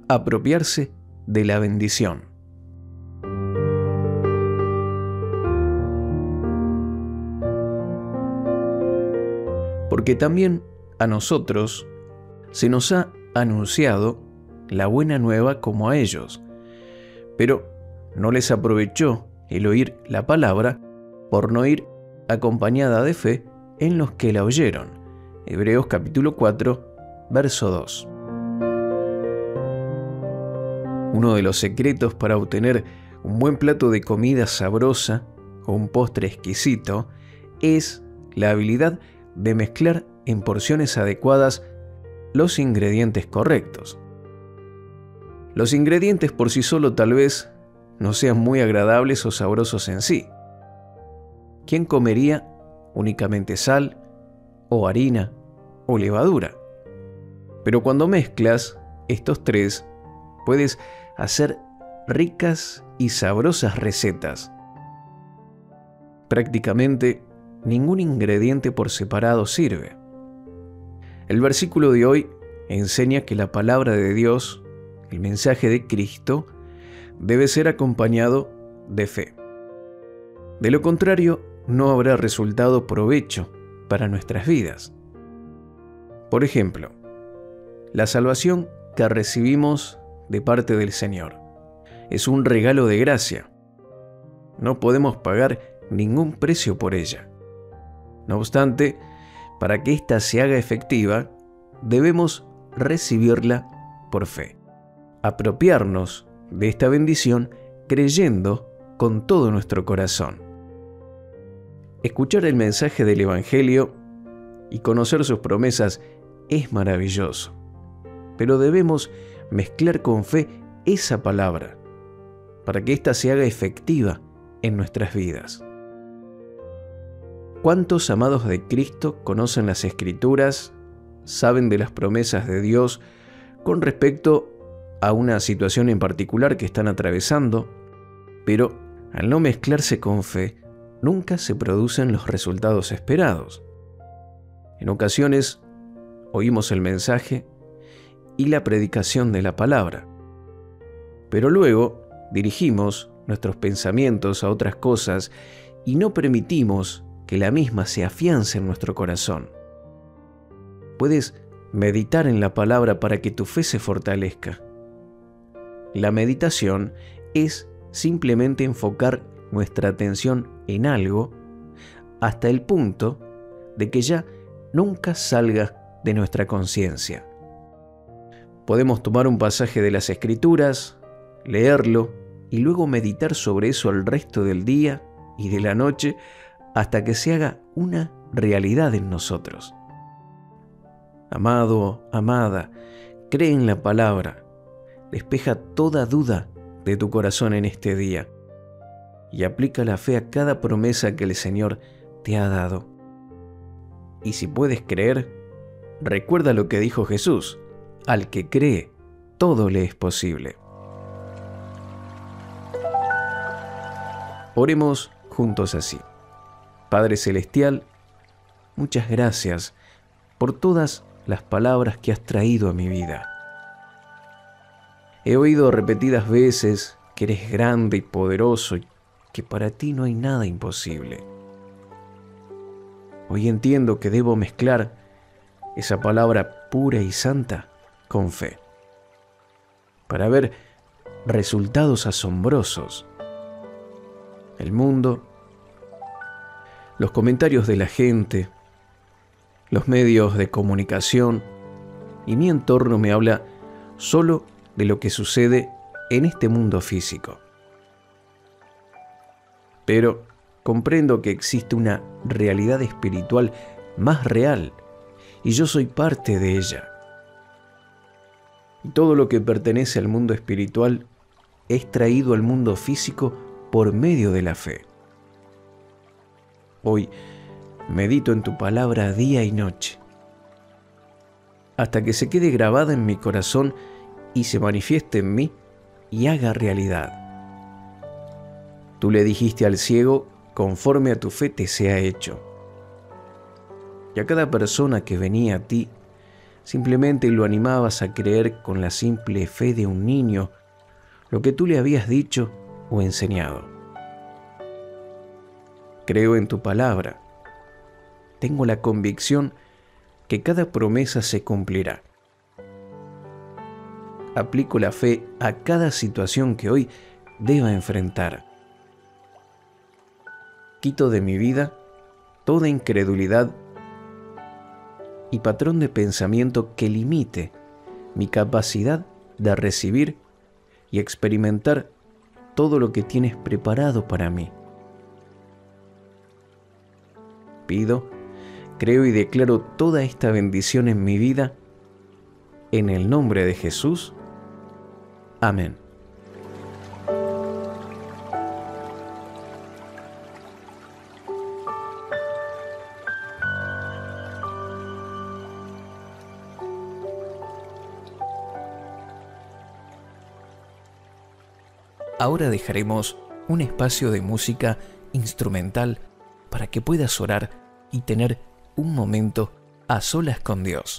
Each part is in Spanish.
apropiarse de la bendición. Porque también a nosotros se nos ha anunciado la buena nueva como a ellos, pero no les aprovechó el oír la palabra por no ir acompañada de fe en los que la oyeron. Hebreos capítulo 4, verso 2. Uno de los secretos para obtener un buen plato de comida sabrosa o un postre exquisito es la habilidad de mezclar en porciones adecuadas los ingredientes correctos. Los ingredientes por sí solo tal vez no sean muy agradables o sabrosos en sí. ¿Quién comería únicamente sal o harina o levadura? Pero cuando mezclas estos tres, puedes hacer ricas y sabrosas recetas. Prácticamente ningún ingrediente por separado sirve. El versículo de hoy enseña que la palabra de Dios, el mensaje de Cristo, debe ser acompañado de fe. De lo contrario, no habrá resultado provecho para nuestras vidas. Por ejemplo, la salvación que recibimos de parte del Señor es un regalo de gracia. No podemos pagar ningún precio por ella. No obstante, para que ésta se haga efectiva, debemos recibirla por fe, apropiarnos de esta bendición creyendo con todo nuestro corazón. Escuchar el mensaje del Evangelio y conocer sus promesas es maravilloso, pero debemos mezclar con fe esa palabra para que ésta se haga efectiva en nuestras vidas. ¿Cuántos amados de Cristo conocen las Escrituras, saben de las promesas de Dios con respecto a una situación en particular que están atravesando, pero al no mezclarse con fe, nunca se producen los resultados esperados? En ocasiones oímos el mensaje y la predicación de la palabra, pero luego dirigimos nuestros pensamientos a otras cosas y no permitimos que la misma se afiance en nuestro corazón. Puedes meditar en la palabra para que tu fe se fortalezca. La meditación es simplemente enfocar nuestra atención en algo hasta el punto de que ya nunca salga de nuestra conciencia. Podemos tomar un pasaje de las Escrituras, leerlo y luego meditar sobre eso el resto del día y de la noche hasta que se haga una realidad en nosotros. Amado, amada, cree en la palabra, despeja toda duda de tu corazón en este día y aplica la fe a cada promesa que el Señor te ha dado. Y si puedes creer, recuerda lo que dijo Jesús: al que cree, todo le es posible. Oremos juntos así. Padre Celestial, muchas gracias por todas las palabras que has traído a mi vida. He oído repetidas veces que eres grande y poderoso y que para ti no hay nada imposible. Hoy entiendo que debo mezclar esa palabra pura y santa con fe para ver resultados asombrosos. El mundo, los comentarios de la gente, los medios de comunicación y mi entorno me habla solo de lo que sucede en este mundo físico. Pero comprendo que existe una realidad espiritual más real y yo soy parte de ella. Y todo lo que pertenece al mundo espiritual es traído al mundo físico por medio de la fe. Hoy medito en tu palabra día y noche, hasta que se quede grabada en mi corazón y se manifieste en mí y haga realidad. Tú le dijiste al ciego: conforme a tu fe te sea hecho. Y a cada persona que venía a ti, simplemente lo animabas a creer con la simple fe de un niño lo que tú le habías dicho o enseñado. Creo en tu palabra. Tengo la convicción que cada promesa se cumplirá. Aplico la fe a cada situación que hoy deba enfrentar. Quito de mi vida toda incredulidad y patrón de pensamiento que limite mi capacidad de recibir y experimentar todo lo que tienes preparado para mí. Pido, creo y declaro toda esta bendición en mi vida, en el nombre de Jesús. Amén. Ahora dejaremos un espacio de música instrumental para que puedas orar y tener un momento a solas con Dios.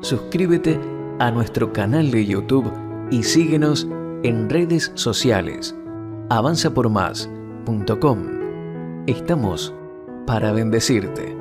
suscríbete a nuestro canal de YouTube y síguenos en redes sociales. avanzapormás.com. Estamos para bendecirte.